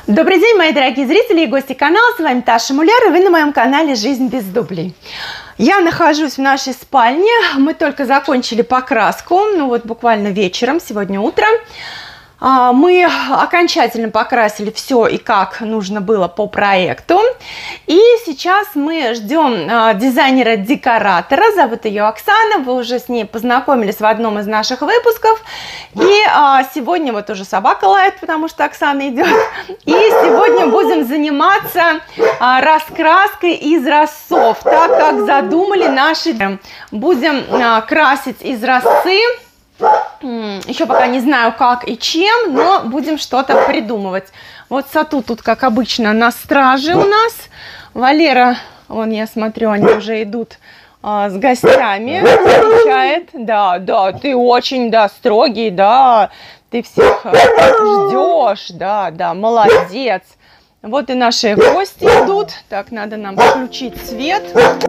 Добрый день, мои дорогие зрители и гости канала, с вами Таша Муляр, и вы на моем канале «Жизнь без дублей». Я нахожусь в нашей спальне, мы только закончили покраску, буквально вечером, сегодня утром. Мы окончательно покрасили все и как нужно было по проекту. И сейчас мы ждем дизайнера-декоратора. Зовут ее Оксана. Вы уже с ней познакомились в одном из наших выпусков. И сегодня вот уже собака лает, потому что Оксана идет. И сегодня будем заниматься раскраской из разцов, так как задумали наши. Будем красить из разцы. Еще пока не знаю как и чем, но будем что-то придумывать. Вот Сату тут, как обычно, на страже у нас. Валера, вон я смотрю, они уже идут с гостями, встречает. Да, ты очень, строгий, ты всех ждешь, да, молодец. Вот и наши гости идут. Так, надо нам включить свет.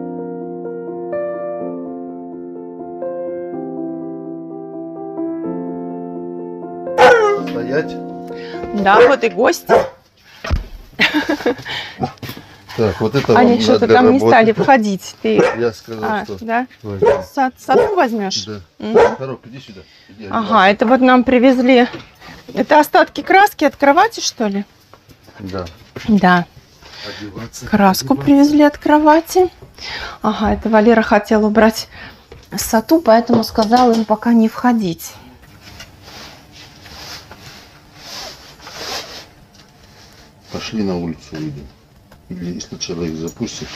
Стоять. Да, вот и гости. Так, вот это они что-то там не стали входить. Ты... Я сказал, что... Да? Сату возьмешь? Да. Коробка, иди сюда. Ага, это вот нам привезли. Это остатки краски от кровати, что ли? Да. Да. Одеваться. Краску привезли от кровати. Ага, это Валера хотел убрать Сату, поэтому сказал им пока не входить. Пошли на улицу, выйдем. Или сначала их запустят.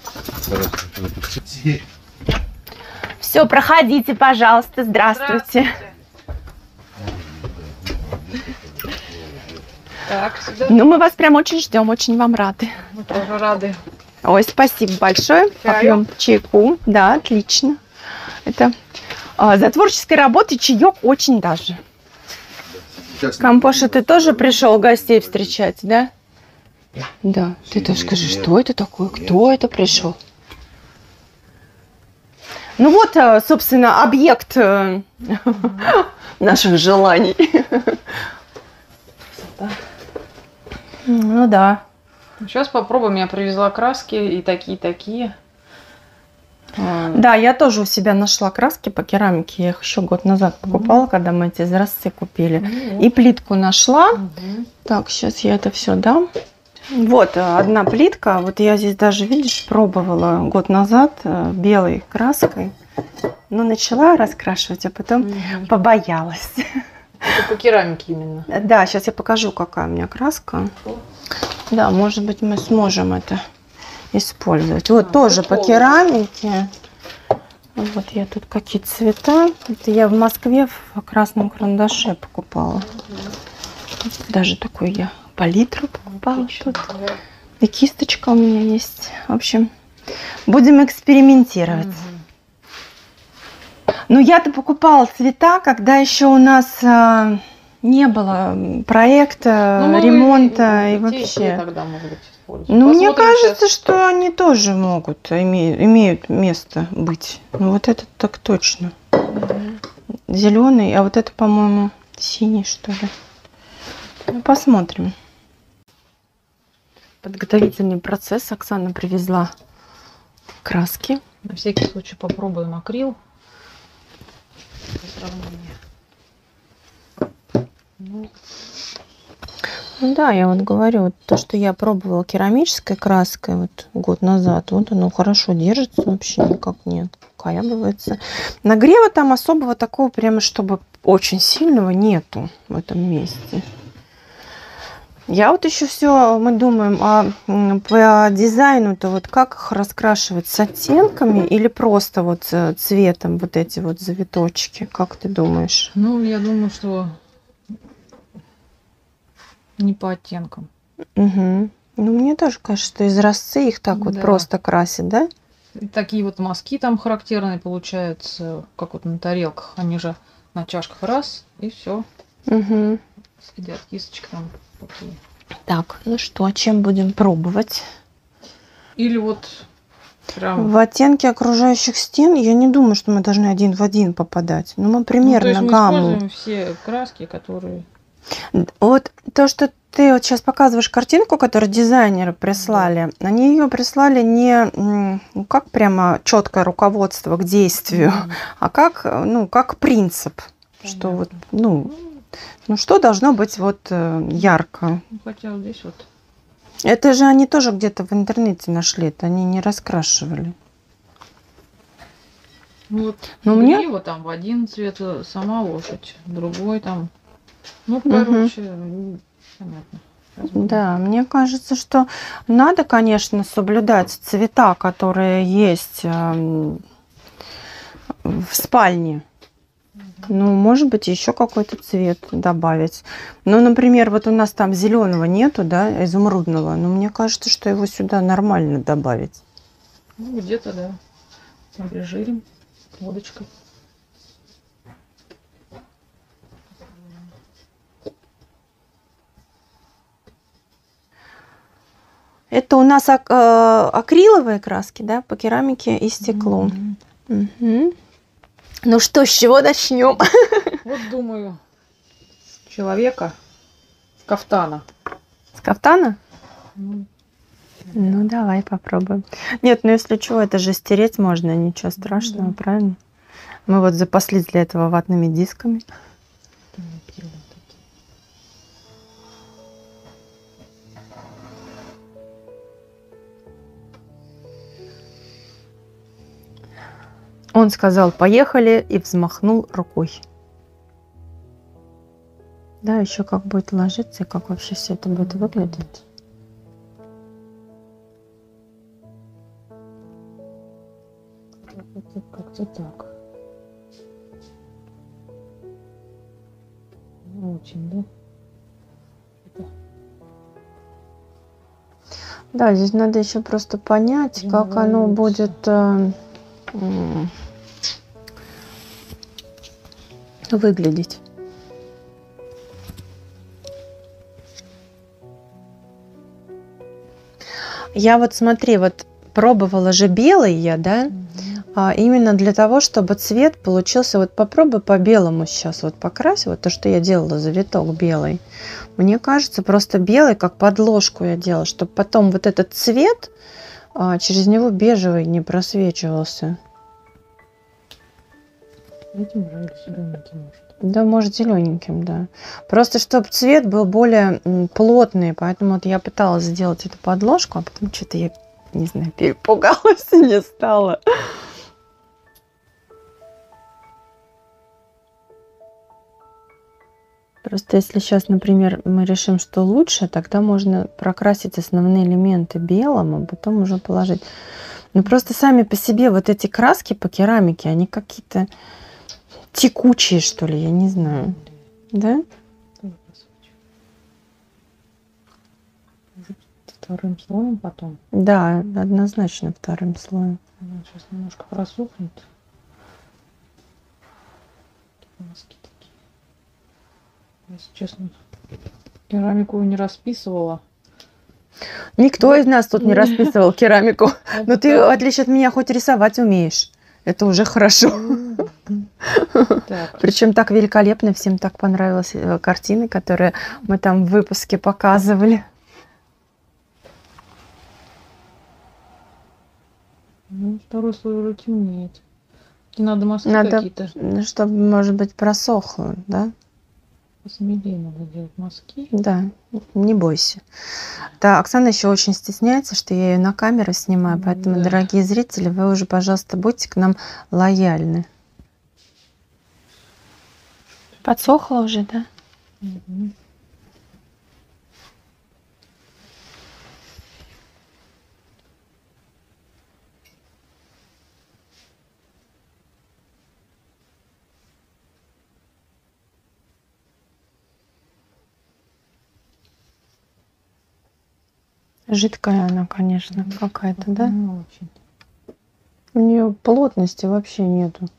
Все, проходите, пожалуйста. Здравствуйте. Так, сюда. Мы вас прям очень ждем, очень вам рады. Мы тоже рады. Ой, спасибо большое. Попьем чайку. Да, отлично. Это за творческой работой чаек очень даже. Кампоша, ты тоже пришел гостей встречать, да? Да. Ты тоже скажи, что это такое? Кто это пришел? Ну вот, собственно, объект наших желаний. Ну да. Сейчас попробуем. Я привезла краски и такие. Да, я тоже у себя нашла краски по керамике. Я их еще год назад покупала, когда мы эти изразцы купили. И плитку нашла. Так, сейчас я это все дам. Вот одна плитка. Вот я здесь даже, видишь, пробовала год назад белой краской. Но начала раскрашивать, а потом побоялась. Это по керамике именно. Да, сейчас я покажу, какая у меня краска. Да, может быть, мы сможем это использовать. Вот тоже по керамике. Вот я тут какие цвета. Это я в Москве в красном карандаше покупала. Даже такой я палитру покупала тут. И кисточка у меня есть. В общем, будем экспериментировать. Ну, я-то покупала цвета, когда еще у нас не было проекта, ремонта и вообще. Тогда, может быть, ну, мне кажется, что они тоже могут, имеют место быть. Ну, вот этот так точно. Зеленый, а вот это, по-моему, синий, что ли. Ну, посмотрим. Подготовительный процесс. Оксана привезла краски. На всякий случай попробуем акрил. Ну да, я вот говорю, вот то, что я пробовала керамической краской вот год назад, вот оно хорошо держится, вообще никак нет. Каябывается. Нагрева там особого такого прямо, чтобы очень сильного нету в этом месте. Я вот еще все, мы думаем, по дизайну-то вот как их раскрашивать, с оттенками или просто вот цветом вот эти вот завиточки, как ты думаешь? Ну, я думаю, что не по оттенкам. Угу. Ну, мне тоже кажется, что из разцы их так вот просто красят, да? И такие вот мазки там характерные получаются, как вот на тарелках. Они же на чашках раз, и все. Угу. Сидят кисточки там такие. Так, ну что, чем будем пробовать? Или вот прям... В оттенке окружающих стен я не думаю, что мы должны один в один попадать. Ну, мы примерно то есть мы гамму. используем все краски, которые... Вот то, что ты вот сейчас показываешь картинку, которую дизайнеры прислали. Они ее прислали не ну, как прямо четкое руководство к действию, а как, ну, как принцип. Что вот, ну, что должно быть вот ярко. Ну, хотя вот здесь вот. Это же они тоже где-то в интернете нашли, это они не раскрашивали. Ну, вот Но мне- грива там в один цвет, сама лошадь, другой там. Ну, короче, понятно. Разбор. Да, мне кажется, что надо, конечно, соблюдать цвета, которые есть в спальне. Ну, может быть, еще какой-то цвет добавить. Ну, например, вот у нас там зеленого нету, да, изумрудного. Но мне кажется, что его сюда нормально добавить. Ну, где-то, да. Обезжирим водочкой. Это у нас акриловые краски, да, по керамике и стеклу. Мгм. Ну что, с чего начнем? Вот думаю, с человека, с кафтана. С кафтана? Ну, Ну, давай попробуем. Нет, ну если что, это же стереть можно, ничего страшного, да. правильно? Мы вот запаслись для этого ватными дисками. это мы делаем такие. Он сказал, поехали, и взмахнул рукой. Да, еще как будет ложиться, и как вообще все это будет выглядеть. Как-то так. Не очень, да? Это Да, здесь надо еще просто понять, как оно Революция. будет выглядеть. Я вот смотри, вот пробовала же белый я, да, именно для того, чтобы цвет получился. Вот попробуй по белому сейчас вот покрась, вот то, что я делала, завиток белый. Мне кажется, просто белый, как подложку я делала, чтобы потом вот этот цвет через него бежевый не просвечивался. этим же или зелененьким может. Да, может, зелененьким, да. Просто чтобы цвет был более плотный, поэтому вот я пыталась сделать эту подложку, а потом что-то я, не знаю, перепугалась и не стала. Просто если сейчас, например, мы решим, что лучше, тогда можно прокрасить основные элементы белым, а потом уже положить. Ну просто сами по себе вот эти краски по керамике, они какие-то текучие, что ли, я не знаю. Да? Тоже посмотрим. Может, вторым слоем потом. Да, однозначно вторым слоем. Она сейчас немножко просохнет. Маски такие. Если честно, керамику не расписывала. Никто из нас тут не расписывал керамику. Но ты, в отличие от меня, хоть рисовать умеешь. Это уже хорошо. Так, Причем так великолепно, всем так понравились картины, которые мы там в выпуске показывали. ну, второй слой уже темнеет. Не надо маски Надо, какие-то. чтобы, может быть, просохло, да? Посмелее надо делать маски. Да, не бойся. Да, Оксана еще очень стесняется, что я ее на камеру снимаю, поэтому, Да. дорогие зрители, вы уже, пожалуйста, будьте к нам лояльны. Подсохло уже, да? Мгм. Жидкая она, конечно, какая-то, да? Не очень. У нее плотности вообще нету.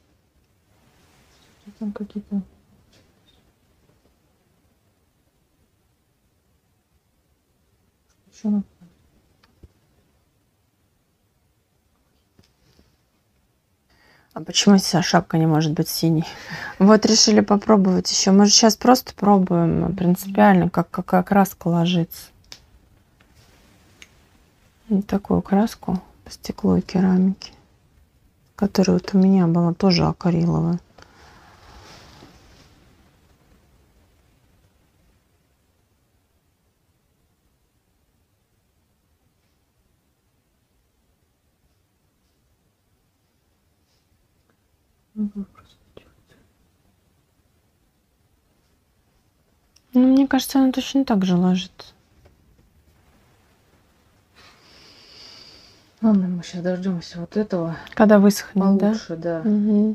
Что там какие-то... Еще надо? Почему шапка не может быть синей? Вот решили попробовать еще. Мы же сейчас просто пробуем принципиально, какая краска ложится. Вот такую краску по стеклу и керамике, которая вот у меня была тоже акриловая. Ну, мне кажется, она точно так же ложится. Ладно, мы сейчас дождемся вот этого. Когда высохнет, получше, да? Угу.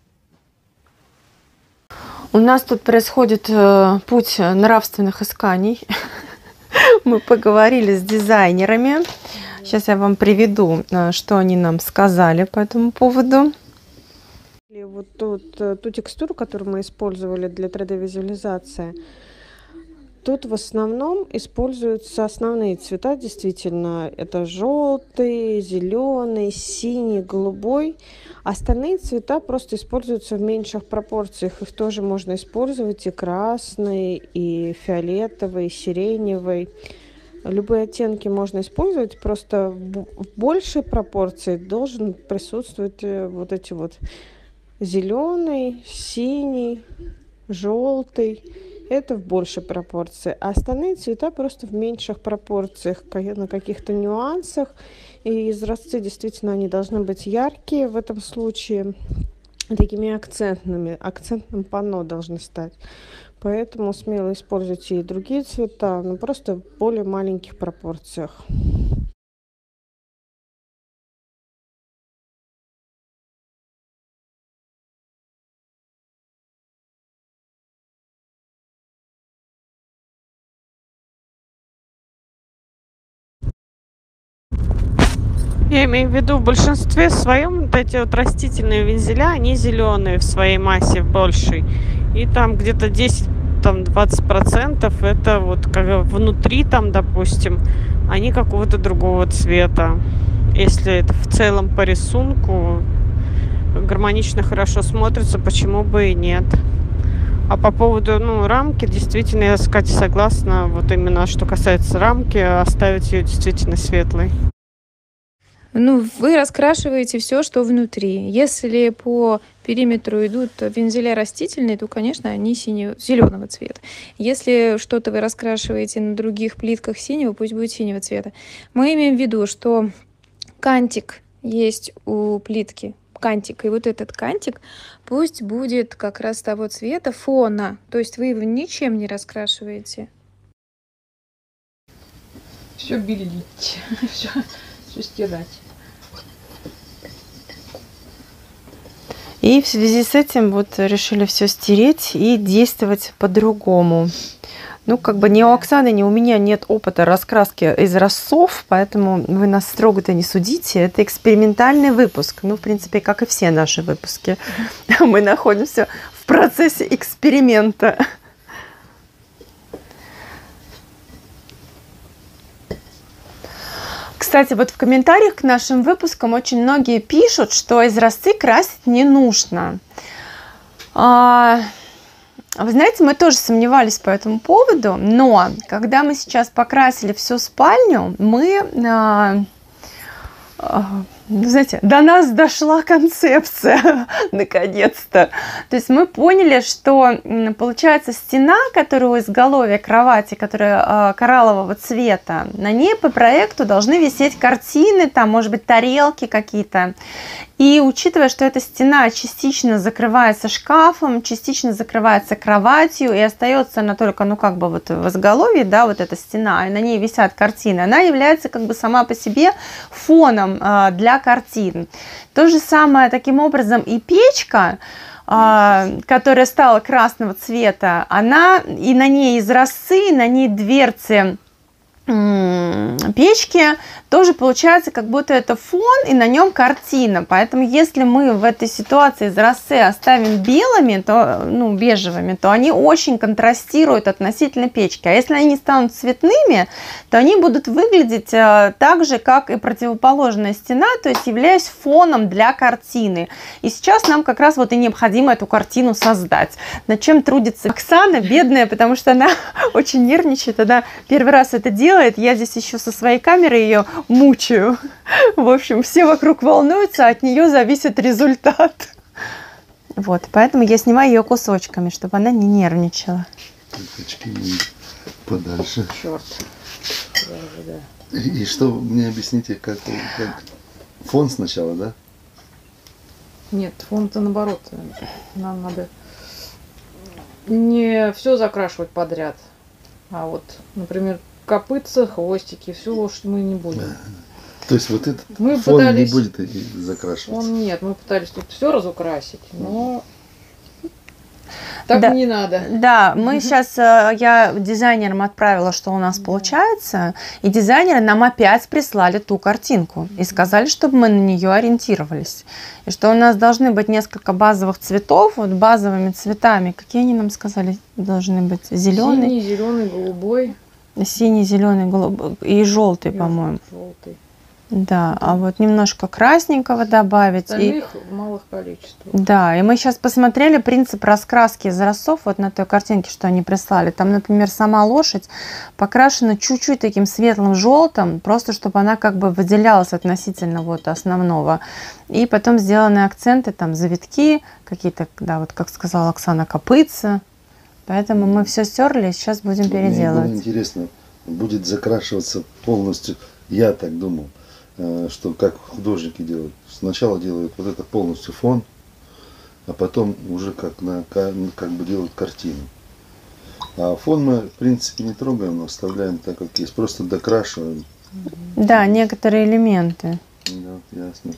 У нас тут происходит путь нравственных исканий. Мы поговорили с дизайнерами. Сейчас я вам приведу, что они нам сказали по этому поводу. Вот ту текстуру, которую мы использовали для 3D-визуализации, тут в основном используются основные цвета, действительно, это желтый, зеленый, синий, голубой. Остальные цвета просто используются в меньших пропорциях. Их тоже можно использовать и красный, и фиолетовый, и сиреневый. Любые оттенки можно использовать, просто в большей пропорции должен присутствовать вот эти вот зеленый, синий, желтый. Это в большей пропорции. А остальные цвета просто в меньших пропорциях, на каких-то нюансах. И изразцы действительно они должны быть яркие в этом случае, такими акцентными, акцентным панно должны стать. Поэтому смело используйте и другие цвета, но просто в более маленьких пропорциях. Я имею в виду, в большинстве своем вот эти вот растительные вензеля, они зеленые в своей массе, в большей. И там где-то 10-20% это вот как внутри там, допустим, они какого-то другого цвета. Если это в целом по рисунку гармонично, хорошо смотрится, почему бы и нет. А по поводу рамки, действительно, я с Катей согласна, вот именно что касается рамки, оставить ее действительно светлой. Ну, вы раскрашиваете все, что внутри. Если по периметру идут вензеля растительные, то, конечно, они зеленого цвета. Если что-то вы раскрашиваете на других плитках синего, пусть будет синего цвета. Мы имеем в виду, что кантик есть у плитки, кантик, и вот этот кантик пусть будет как раз того цвета фона. То есть вы его ничем не раскрашиваете. Все белить, все стирать. И в связи с этим вот решили все стереть и действовать по-другому. Ну, как бы ни у Оксаны, ни у меня нет опыта раскраски изразцов, поэтому вы нас строго-то не судите. Это экспериментальный выпуск. Ну, в принципе, как и все наши выпуски. Мы находимся в процессе эксперимента. Кстати, вот в комментариях к нашим выпускам очень многие пишут, что изразцы красить не нужно. Вы знаете, мы тоже сомневались по этому поводу, но когда мы сейчас покрасили всю спальню, мы, знаете, до нас дошла концепция, наконец-то. То есть мы поняли, что получается стена, которая у изголовья кровати, которая кораллового цвета, на ней по проекту должны висеть картины, там, может быть, тарелки какие-то. И учитывая, что эта стена частично закрывается шкафом, частично закрывается кроватью, и остается она только, ну, как бы вот в изголовье, да, вот эта стена, и на ней висят картины, она является как бы сама по себе фоном для картин. То же самое, таким образом, и печка, которая стала красного цвета, она, и на ней изразцы, и на ней дверцы печки, тоже получается, как будто это фон, и на нем картина. Поэтому, если мы в этой ситуации из росе оставим белыми, то, ну, бежевыми, то они очень контрастируют относительно печки. А если они станут цветными, то они будут выглядеть так же, как и противоположная стена, то есть являясь фоном для картины. И сейчас нам как раз вот и необходимо эту картину создать. Над чем трудится Оксана, бедная, потому что она очень нервничает, она первый раз это делает, я здесь еще со своей камерой ее мучаю. В общем, все вокруг волнуются, от нее зависит результат. Вот, поэтому я снимаю ее кусочками, чтобы она не нервничала. Очки подальше. Черт. И что, мне объясните, как фон сначала, да? Нет, фон-то наоборот. Нам надо не все закрашивать подряд. А вот, например, копытца, хвостики, всю лошадь мы не будем. То есть вот этот Мы фон пытались- не будет закрашиваться? Нет, мы пытались тут все разукрасить, но так Да. не надо. Да, мы сейчас, я дизайнерам отправила, что у нас получается, и дизайнеры нам опять прислали ту картинку и сказали, чтобы мы на нее ориентировались. И что у нас должны быть несколько базовых цветов, вот базовыми цветами. Какие они нам сказали должны быть? Зеленый, Синий, зеленый, голубой синий, зеленый, голубой и желтый, по-моему. желтый. Да, а вот немножко красненького добавить. И... Остальных в малых количествах. Да, и мы сейчас посмотрели принцип раскраски из росов вот на той картинке, что они прислали. Там, например, сама лошадь покрашена чуть-чуть таким светлым желтым, просто чтобы она как бы выделялась относительно вот основного. И потом сделаны акценты, там завитки какие-то, да, вот как сказала Оксана, копытца. Поэтому мы все стерли, сейчас будем Мне было переделывать. интересно, будет закрашиваться полностью, я так думал, что как художники делают. Сначала делают вот это полностью фон, а потом уже как бы делают картину. А фон мы в принципе не трогаем, но оставляем так, как есть. Просто докрашиваем. Да, некоторые элементы. Да, ясно.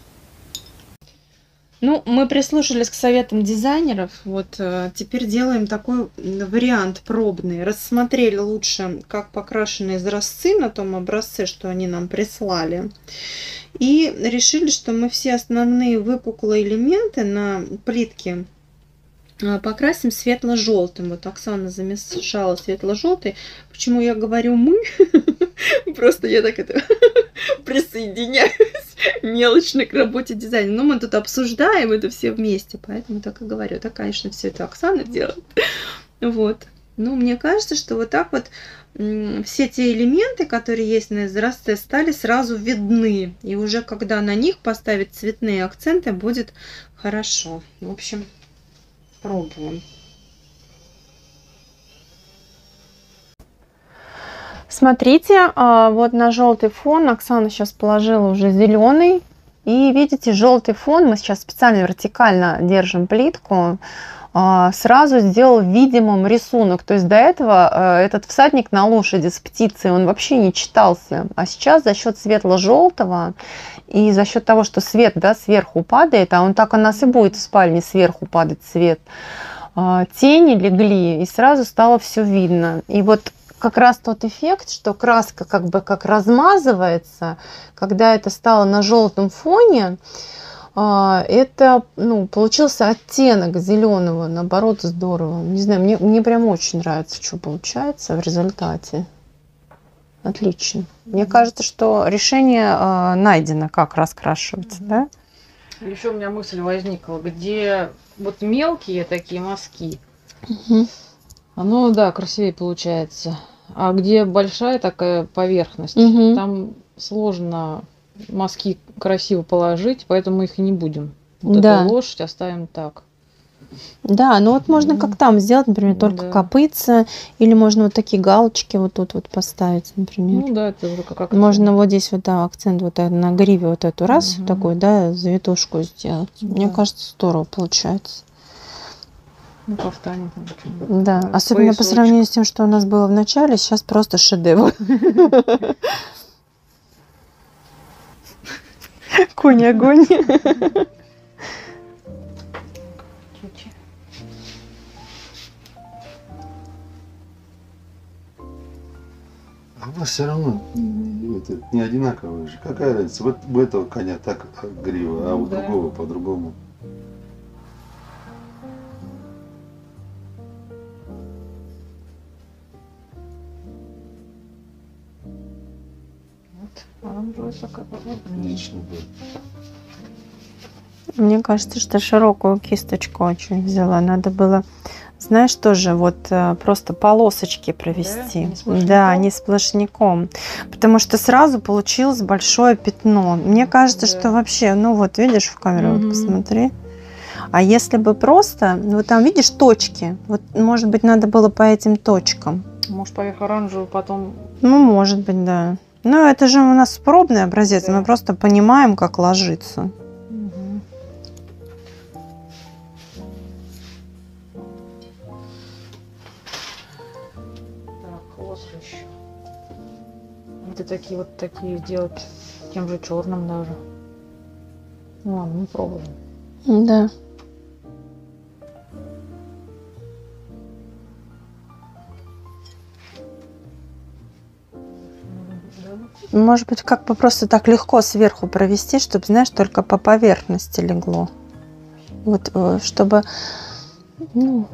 Ну, мы прислушались к советам дизайнеров. Вот теперь делаем такой вариант пробный. Рассмотрели лучше, как покрашены изразцы на том образце, что они нам прислали. И решили, что мы все основные выпуклые элементы на плитке покрасим светло-желтым. Вот Оксана замешала светло-желтый. Почему я говорю мы? Просто я так это присоединяюсь мелочно к работе дизайна. Но мы тут обсуждаем это все вместе, поэтому так и говорю. Так, конечно, все это Оксана делает. Вот. Ну, мне кажется, что вот так вот все те элементы, которые есть на изразце, стали сразу видны. И уже когда на них поставить цветные акценты, будет хорошо. В общем, пробуем. Смотрите, вот на желтый фон Оксана сейчас положила уже зеленый. И видите, желтый фон, мы сейчас специально вертикально держим плитку, сразу сделал видимым рисунок. То есть до этого этот всадник на лошади с птицей, он вообще не читался. А сейчас за счет светло-желтого и за счет того, что свет, да, сверху падает, а он так у нас и будет в спальне сверху падать свет, тени легли, и сразу стало все видно. И вот как раз тот эффект, что краска как бы как размазывается, когда это стало на желтом фоне, это, ну, получился оттенок зеленого, наоборот, здорово. Не знаю, мне прям очень нравится, что получается в результате. Отлично. Мне кажется, что решение найдено, как раскрашивать, да? Еще у меня мысль возникла, где вот мелкие такие мазки, оно, да, красивее получается. А где большая такая поверхность, там сложно мазки красиво положить, поэтому мы их и не будем. Вот Да. эту лошадь оставим так. Да, ну вот можно как там сделать, например, только Да. копытца, или можно вот такие галочки вот тут вот поставить, например. Ну да, это уже как Можно вот здесь вот, да, акцент вот на гриве вот эту раз такой, да, завитушку сделать. Мне Да. кажется, здорово получается. ну, кафтане там что-нибудь. Да, особенно по Поясочек. сравнению с тем, что у нас было в начале, сейчас просто шедевр. Конь огонь. у нас все равно это не одинаковые же. Какая разница? Вот у этого коня так грива, а у Да. другого по-другому. Оранжевая такая. Отлично будет. Мне кажется, что широкую кисточку очень взяла. Надо было, знаешь, тоже вот просто полосочки провести. Не сплошняком? Да, не сплошняком. Потому что сразу получилось большое пятно. Мне кажется, Да. что вообще, ну вот видишь в камеру, вот Мгм. посмотри. А если бы просто, вот там видишь точки, вот может быть надо было по этим точкам. Может, поверх оранжевого потом... Ну, может быть, да. Ну, это же у нас пробный образец, Да. мы просто понимаем, как ложится. Так, хвост еще. Это такие сделать тем же черным даже. Ну ладно, мы пробуем. Да. Может быть, как бы просто так легко сверху провести, чтобы, знаешь, только по поверхности легло. Вот, чтобы, ну,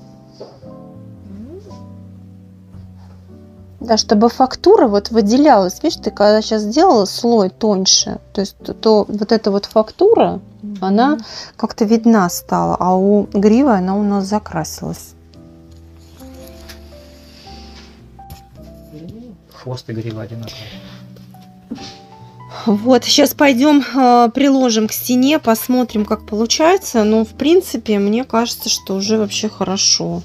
да, чтобы фактура вот выделялась. Видишь, ты когда сейчас сделала слой тоньше, то есть то вот эта вот фактура, она как-то видна стала, а у гривы она у нас закрасилась. Хвост и грива одинаковые. Вот, сейчас пойдем приложим к стене, посмотрим, как получается. Но, в принципе, мне кажется, что уже вообще хорошо.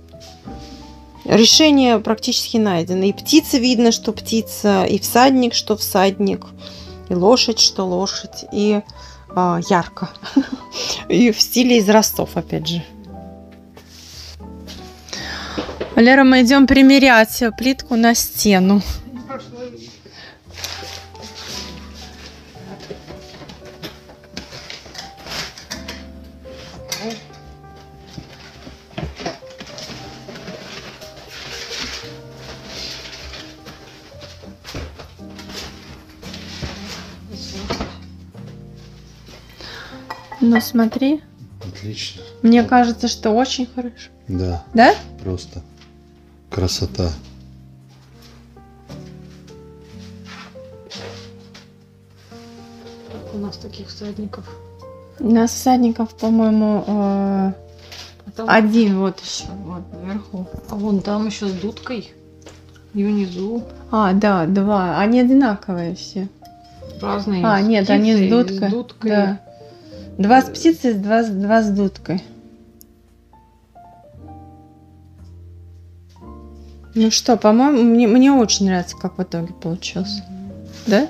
Решение практически найдено. И птица видно, что птица, и всадник, что всадник, и лошадь, что лошадь, и ярко. И в стиле из Ростов, опять же. Лера, мы идем примерять плитку на стену. Ну, смотри. Отлично. Мне кажется, что очень хорошо. Да, Да? просто красота. У нас таких всадников. У нас всадников, по-моему, А там- один вот еще, вот наверху. А вон там еще с дудкой. И внизу А, да, два. Они одинаковые все. разные. А, нет, птицы они с и дудкой. С дудкой. Да. Два с птицей, два с дудкой. Ну что, по-моему, мне очень нравится, как в итоге получилось. Да?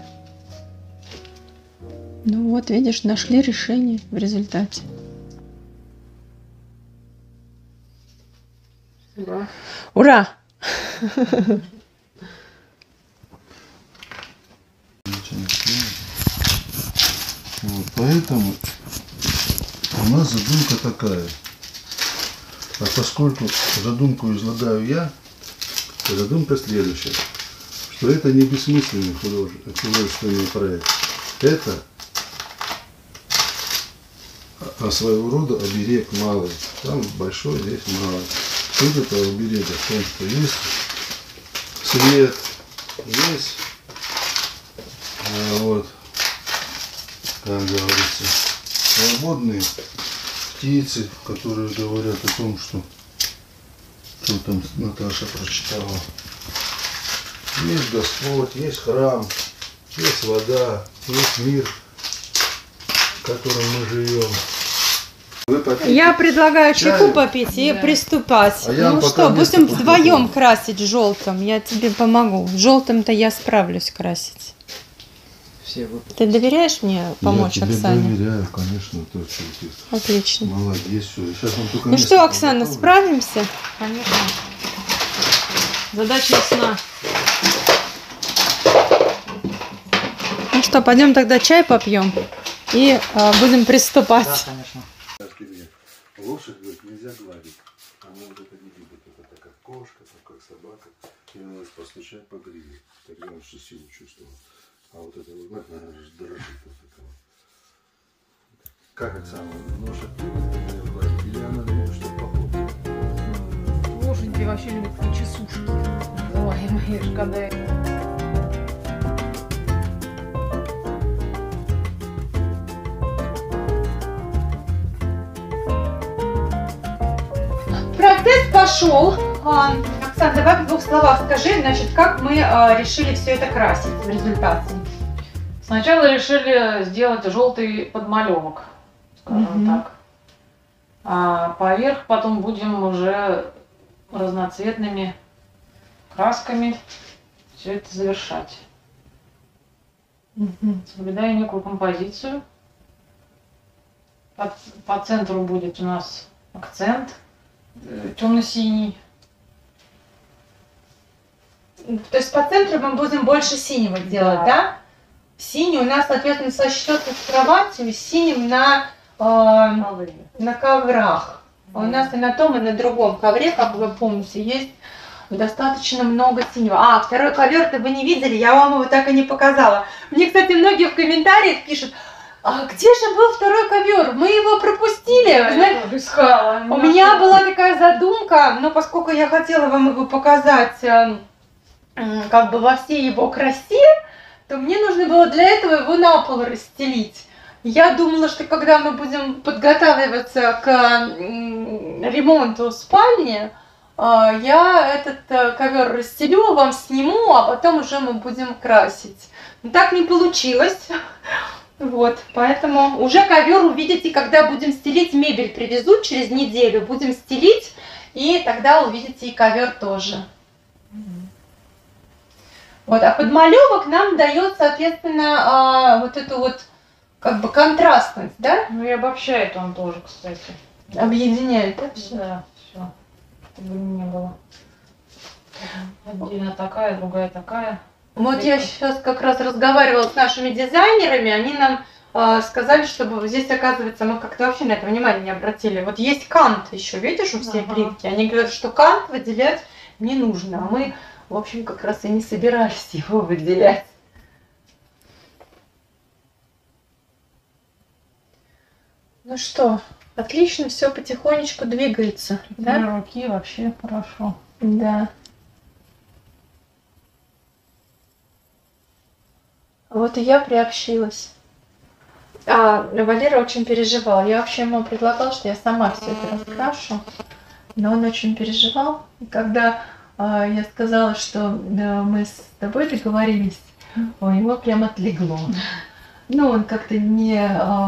Ну вот, видишь, нашли решение в результате. Да. Ура! Вот, поэтому у нас задумка такая. А поскольку задумку излагаю я, то задумка следующая. Что это не бессмысленный художественный проект. Это своего рода оберег малый. Там большой, здесь малый. Суть этого оберега в том, что есть свет, есть вот, как говорится, свободные птицы, которые говорят о том, что там Наташа прочитала. Есть Господь, есть храм, есть вода, есть мир, в котором мы живем. Вы попейте. Я предлагаю чайку Чаю. попить и Да. приступать. А я Ну вам что, пока место будем подготовлю. вдвоем красить желтым. Я тебе помогу. Желтым-то я справлюсь красить. Все выпуски. Ты доверяешь мне помочь Я тебе Оксане? доверяю, конечно, то, что ты Отлично. молодец. Всё. Сейчас вам только Ну место что, Оксана, подготовлю. справимся? Конечно. Задача ясна. Ну что, пойдем тогда чай попьем и будем приступать. Да, конечно. Ты мне лошадь, говорит, нельзя гладить. Она вот это не любит. Это как кошка, как собака. Тебе надо постучать по гриве, тогда он всю силу чувствовал. А вот это вот, знаешь, наверное, дрожит вот это вот. Как это самое? Нож отбивает, или она любит, чтобы попробовать? Лошади вообще любят почесушки. Называемые, когда... Процесс пошел. Оксана, давай в 2 словах скажи, значит, как мы решили все это красить в результате. Сначала решили сделать желтый подмалевок, скажем так. А поверх потом будем уже разноцветными красками все это завершать. Соблюдая некую композицию. По центру будет у нас акцент темно-синий. То есть по центру мы будем больше синего делать, да? Синий у нас, соответственно, сочетается с кроватью, синим на коврах. У нас и на том, и на другом ковре, как вы помните, есть достаточно много синего. А, второй ковер-то вы не видели, я вам его так и не показала. Мне, кстати, многие в комментариях пишут: а где же был второй ковер? Мы его пропустили. Я тоже искала. У меня была такая задумка, но поскольку я хотела вам его показать как бы во всей его красе, то мне нужно было для этого его на пол расстелить. Я думала, что когда мы будем подготавливаться к ремонту спальни, я этот ковер расстелю, вам сниму, а потом уже мы будем красить. Но так не получилось. Вот, поэтому уже ковер увидите, когда будем стелить. Мебель привезут через неделю, будем стелить, и тогда увидите и ковер тоже. Вот, а подмалевок нам дает, соответственно, вот эту вот как бы контрастность, да? Ну и обобщает он тоже, кстати. Объединяет, да, все? Да, все. Чтобы не было. Отдельно такая, другая такая. Вот я сейчас как раз разговаривала с нашими дизайнерами, они нам сказали, чтобы здесь, оказывается, мы как-то вообще на это внимание не обратили. Вот есть кант еще, видишь, у всей плитки. Они говорят, что кант выделять не нужно, а мы, в общем, как раз и не собирались его выделять. Ну что, отлично, все потихонечку двигается, да? Для руки вообще хорошо. Да. Вот и я приобщилась. А Валера очень переживал. Я вообще ему предлагала, что я сама все это раскрашу. Но он очень переживал. И когда я сказала, что мы с тобой договорились, у него прям отлегло. Ну, он как-то не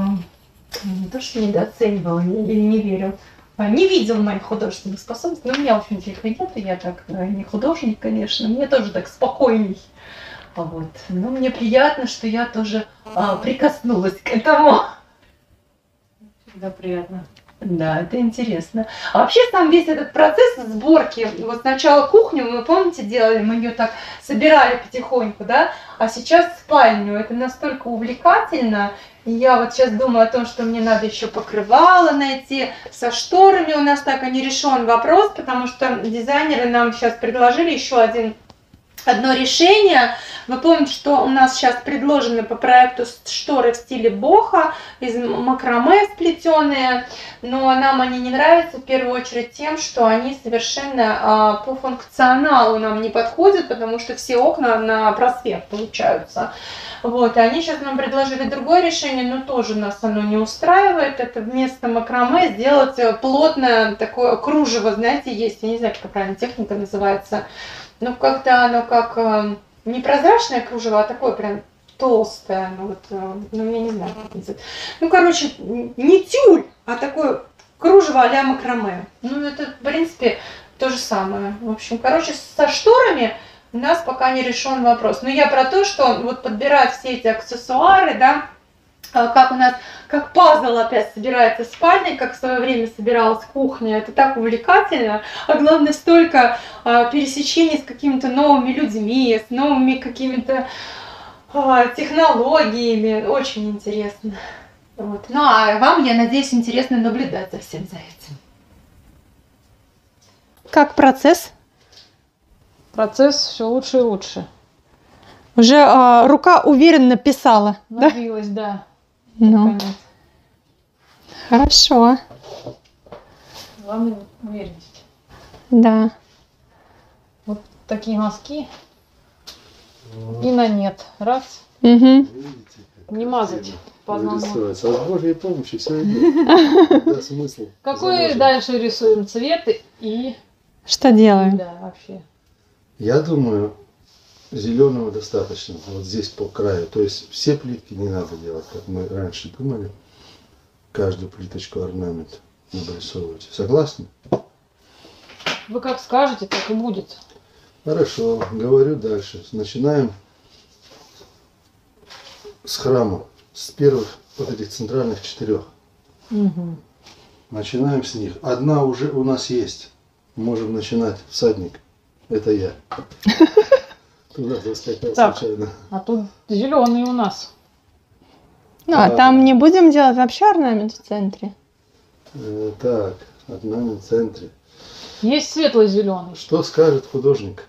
то, что недооценивал или не верил. Не видел моих художественных способностей. Но у меня, в общем-то, их и нет. Я так не художник, конечно. Мне тоже так спокойней. Вот. Но мне приятно, что я тоже прикоснулась к этому. Всегда приятно. Да, это интересно. А вообще сам весь этот процесс сборки, вот сначала кухню, вы помните, делали, мы ее так собирали потихоньку, да, а сейчас спальню, это настолько увлекательно. И я вот сейчас думаю о том, что мне надо еще покрывало найти, со шторами у нас так и не решен вопрос, потому что дизайнеры нам сейчас предложили еще одно решение. Вы помните, что у нас сейчас предложены по проекту шторы в стиле бохо, из макраме сплетенные, но нам они не нравятся в первую очередь тем, что они совершенно по функционалу нам не подходят, потому что все окна на просвет получаются. Вот, и они сейчас нам предложили другое решение, но тоже нас оно не устраивает. Это вместо макраме сделать плотное такое кружево, знаете, есть, я не знаю, как правильно техника называется. Ну, как-то оно как не прозрачное кружево, а такое прям толстое. Ну, вот, ну, я не знаю, как это называется. Ну, короче, не тюль, а такое кружево а-ля макраме. Ну, это, в принципе, то же самое. В общем, короче, со шторами у нас пока не решен вопрос. Но я про то, что вот подбирать все эти аксессуары, да, как у нас, как пазл опять собирается спальня, как в свое время собиралась кухня, это так увлекательно, а главное столько пересечений с какими-то новыми людьми, с новыми какими-то технологиями, очень интересно. Вот. Ну а вам, я надеюсь, интересно наблюдать за всем за этим. Как процесс? Процесс все лучше и лучше. Уже рука уверенно писала, да? Набилась, да. Ну, Наконец. хорошо, Главное уверенность. да. Вот такие мазки. И на нет. Раз. Угу. Видите, как Не мазать по одному. вырисовывается. А с Божьей помощью все идет. Да, смысл. Какой заложен. дальше рисуем цвет и... Что делаем? Да, вообще. Я думаю, зеленого достаточно. Вот здесь по краю. То есть все плитки не надо делать, как мы раньше думали. Каждую плиточку орнамент нарисовывать. Согласны? Вы как скажете, так и будет. Хорошо, говорю дальше. Начинаем с храма, с первых вот этих центральных 4. Угу. Начинаем с них. Одна уже у нас есть. Можем начинать. Всадник. Это я. Туда заскакал Так. случайно. А тут зеленый у нас. Ну, а там не будем делать вообще орнамент в центре? Так, орнамент в центре. Есть светло-зеленый. Что скажет художник?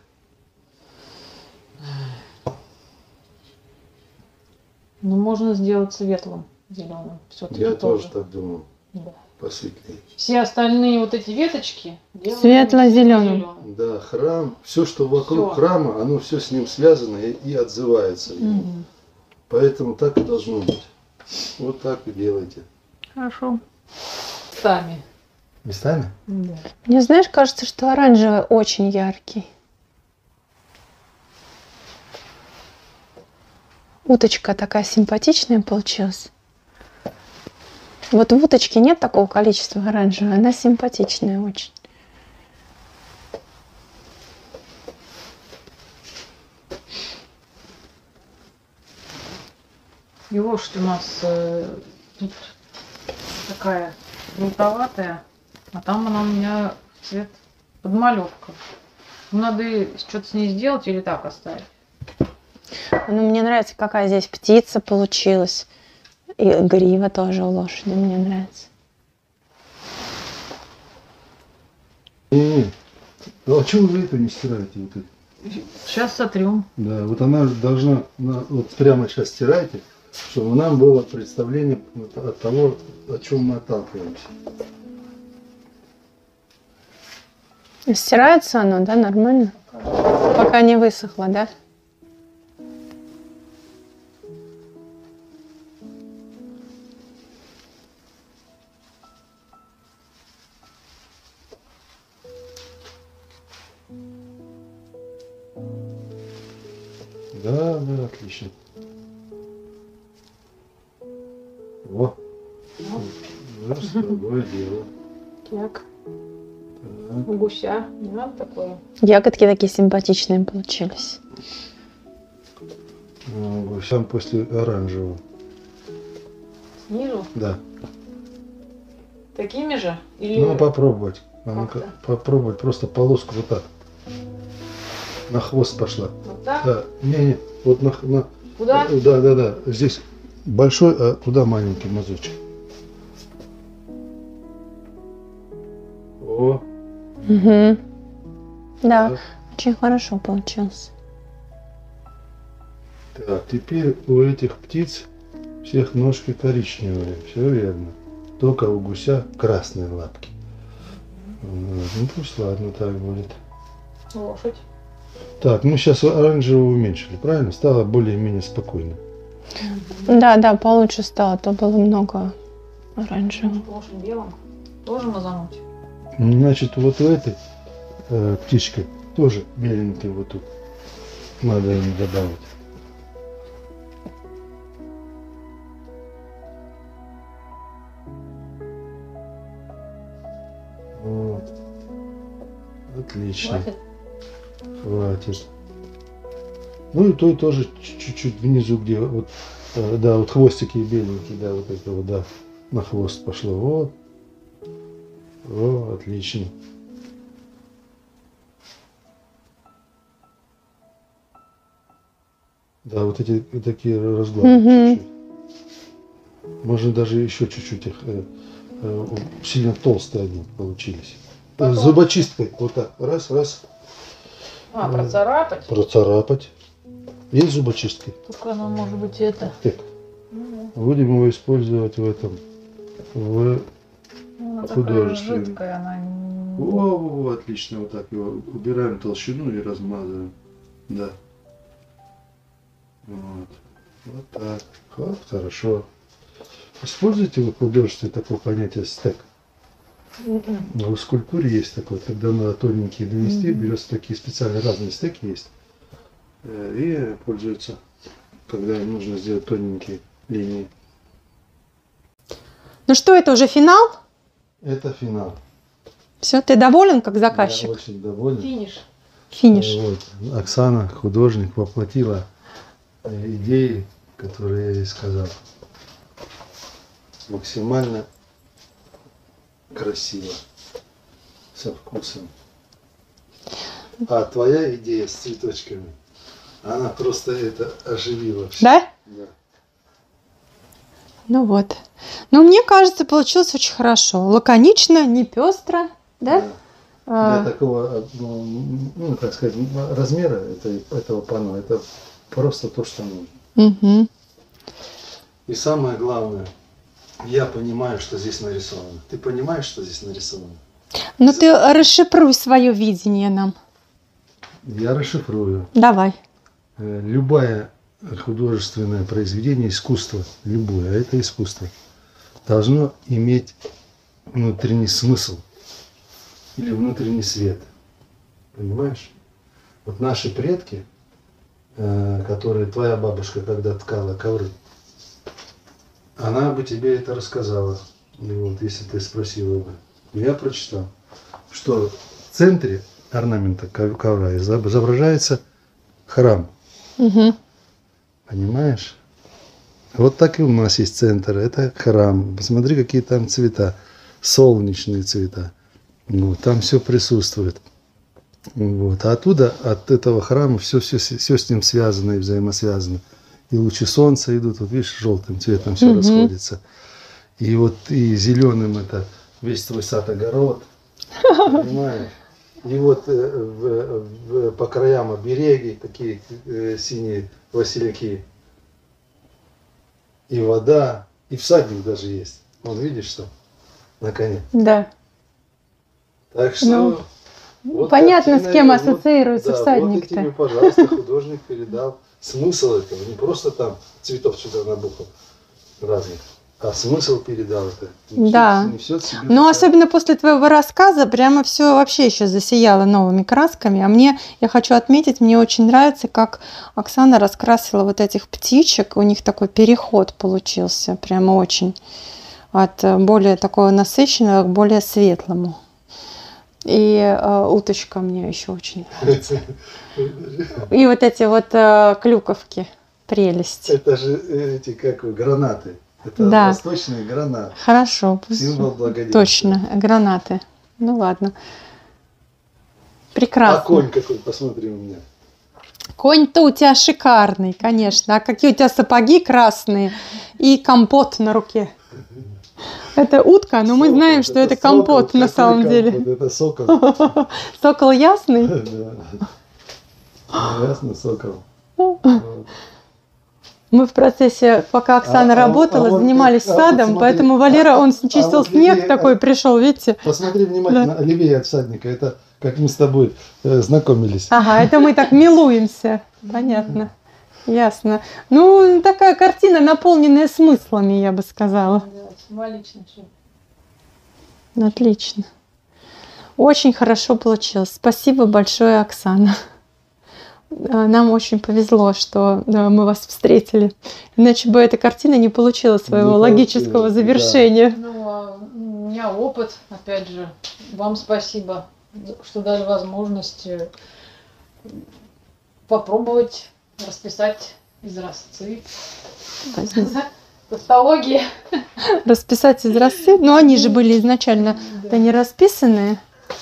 Но можно сделать светлым зеленым. Все-таки Я тоже так думал. Да. Посветлее. Все остальные вот эти веточки делаем Светло-зелёным. светло-зелёным. Да, храм, все, что вокруг Всё. храма, оно все с ним связано и отзывается. Мгм. Поэтому так и должно быть. Вот так и делайте. Хорошо. Сами. Местами? Да. Мне, знаешь, кажется, что оранжевый очень яркий. Уточка такая симпатичная получилась. Вот в уточке нет такого количества оранжевой, она симпатичная очень. И лошадь у нас тут такая желтоватая, а там она у меня цвет подмалевка. Надо что-то с ней сделать или так оставить? Ну, мне нравится, какая здесь птица получилась. И грива тоже у лошади мне нравится. Не-не. Ну, а чего вы это не стираете? Вот это? Сейчас сотрем. Да, вот она должна, вот прямо сейчас стирайте, чтобы нам было представление от того, о чем мы отталкиваемся. Стирается оно, да, нормально? Пока не высохло, да? Да, да, отлично. Во. Раз, другое дело. Так. Так. У гуся не надо такое? Ягодки такие симпатичные получились. Сам после оранжевого. Снизу? Да. Такими же? Или... Ну, попробовать. А ну-ка, Как-то? попробовать просто полоску вот так. На хвост пошла. Вот так? Да, не, вот на... Куда? Да. Здесь большой, а туда маленький мазочек. О, Угу. Да, так. очень хорошо получилось. Так, теперь у этих птиц всех ножки коричневые. Все верно. Только у гуся красные лапки. Ну пусть ладно, так будет. Лошадь. Так, мы сейчас оранжевого уменьшили, правильно? Стало более-менее спокойно. Да, получше стало, то было много оранжевого. Лошадь белым. Тоже мазануть. Значит, вот у этой птичкой тоже беленький вот тут. Надо им добавить. Вот. Отлично. Хватит? Хватит. Ну и той тоже чуть-чуть внизу, где вот, да, вот хвостики беленькие, да, вот это вот, да, на хвост пошло. Вот. О, отлично. Да, вот эти такие разгладки Мгм. чуть-чуть. Можно даже еще чуть-чуть их, сильно толстые они получились. Потом. Зубочисткой, вот так, раз. Процарапать? Процарапать. Есть зубочистки? Только оно может быть это. Так. Будем его использовать в этом. В Она такая художественном. жидкая, она не... О, отлично. Вот так его убираем толщину и размазываем. Да. Вот. Вот так. Вот, хорошо. Используйте вы в художестве такое понятие стек? В скульптуре есть такое, когда надо тоненькие довести, берется такие специальные разные стеки есть. И пользуются, когда им нужно сделать тоненькие линии. Ну что, это уже финал? Это финал. Все, ты доволен как заказчик? Я очень доволен. Финиш. Финиш. Вот. Оксана, художник, воплотила идеи, которые я ей сказал. Максимально красиво, со вкусом. А твоя идея с цветочками, она просто это оживила. Все. Да? Да. Ну вот. Ну, мне кажется, получилось очень хорошо. Лаконично, не пестро, да? Для такого, ну, как сказать, размера этого панно, это просто то, что нужно. Угу. И самое главное, я понимаю, что здесь нарисовано. Ты понимаешь, что здесь нарисовано? Ну, ты расшифруй свое видение нам. Я расшифрую. Давай. Любое художественное произведение, искусство, любое, а это искусство, должно иметь внутренний смысл или внутренний свет. Понимаешь? Вот наши предки, которые твоя бабушка когда ткала ковры, она бы тебе это рассказала. И вот если ты спросила бы, я прочитал, что в центре орнамента ковра изображается храм. Угу. Понимаешь? Вот так и у нас есть центр. Это храм. Посмотри, какие там цвета. Солнечные цвета. Вот, там все присутствует. Вот. А оттуда, от этого храма, все с ним связано и взаимосвязано. И лучи солнца идут, вот видишь, желтым цветом все расходится. И вот и зеленым это весь твой сад огород. Понимаешь? И вот по краям обереги, такие синие васильки. И вода, и всадник даже есть. Вон, видишь, что? На коне. Да. Так что... Ну, вот понятно, картина, с кем вот, ассоциируется да, всадник-то. Вот и тебе, пожалуйста, художник передал смысл этого. Не просто там цветов сюда набухал разных, а смысл передал это. Да. Несет в себе Но такая- особенно после твоего рассказа прямо все вообще еще засияло новыми красками. А мне, я хочу отметить, мне очень нравится, как Оксана раскрасила вот этих птичек. У них такой переход получился, прямо очень. От более такого насыщенного к более светлому. И уточка мне еще очень нравится. И вот эти вот клюковки. Прелесть. Это же эти, как гранаты. Это Да. восточные гранаты. Хорошо. Символ благоденствия. Точно, гранаты. Ну ладно. А Прекрасно. конь какой, посмотри у меня. Конь-то у тебя шикарный, конечно. А какие у тебя сапоги красные и компот на руке. Это утка, но мы Сокол. знаем, что это сокол. компот на Какой самом компот? деле. Это сокол. Сокол ясный? Да. Ясно, сокол. Мы в процессе, пока Оксана работала, вот занимались вот садом, смотри, поэтому Валера, он чистил вот снег левее, такой, пришел, видите? Посмотри внимательно, левее от всадника. Это как мы с тобой знакомились. Ага, это мы так милуемся. Понятно. Ясно. Ну, такая картина, наполненная смыслами, я бы сказала. Да, символично все. Отлично. Очень хорошо получилось. Спасибо большое, Оксана. Нам очень повезло, что мы вас встретили. Иначе бы эта картина не получила своего Не логического получилось, завершения. Ну, а у меня опыт, опять же. Вам спасибо, что дали возможность попробовать расписать изразцы. Тавтология. Расписать изразцы. Но они же были изначально-то не расписанные.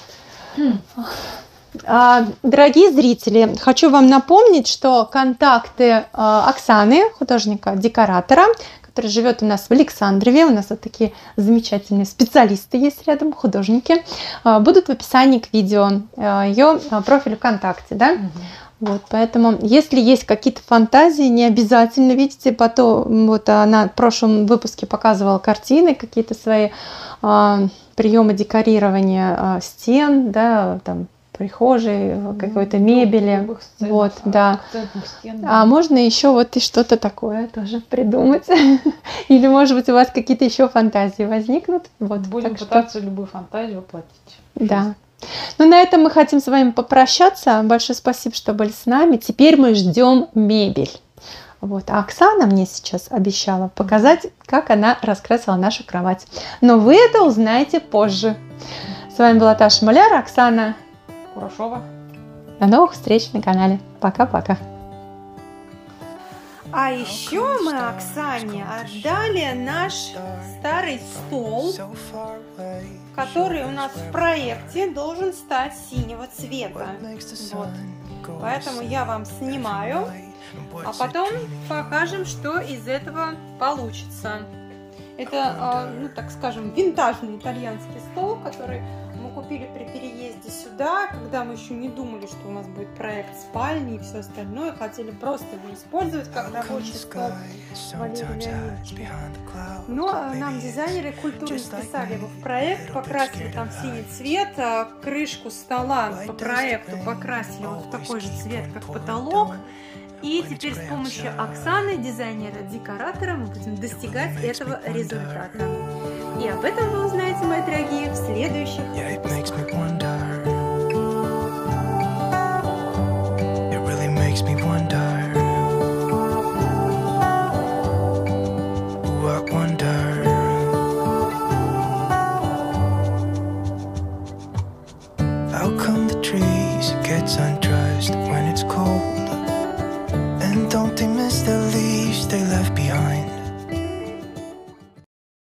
Дорогие зрители, хочу вам напомнить, что контакты Оксаны, художника-декоратора, который живет у нас в Александрове. У нас вот такие замечательные специалисты есть рядом, художники. Будут в описании к видео. Ее профиль ВКонтакте, да? Вот, поэтому, если есть какие-то фантазии, не обязательно, видите, потом, вот она в прошлом выпуске показывала картины, какие-то свои приемы декорирования стен, да, там, прихожей, какой-то мебели, вот, да. А можно еще вот и что-то такое тоже придумать. Или, может быть, у вас какие-то еще фантазии возникнут. Вот, будем пытаться любую фантазию воплотить. Да. Ну, на этом мы хотим с вами попрощаться. Большое спасибо, что были с нами. Теперь мы ждем мебель. Вот. А Оксана мне сейчас обещала показать, как она раскрасила нашу кровать. Но вы это узнаете позже. С вами была Таша Муляр, Оксана Курашова. До новых встреч на канале. Пока-пока. А еще мы Оксане отдали наш старый стол, который у нас в проекте должен стать синего цвета. Вот. Поэтому я вам снимаю, а потом покажем, что из этого получится. Это, ну так скажем, винтажный итальянский стол, который мы купили при переезде сюда, когда мы еще не думали, что у нас будет проект спальни и все остальное. Хотели просто его использовать как рабочий стол Валерия Леонидовича. Но нам дизайнеры культурно вписали его в проект, покрасили там синий цвет, крышку стола по проекту покрасили вот в такой же цвет, как потолок. И теперь с помощью Оксаны, дизайнера-декоратора, мы будем достигать этого результата. И об этом вы узнаете, мои дорогие, в следующих выпусках. And don't they miss the leaves they left behind?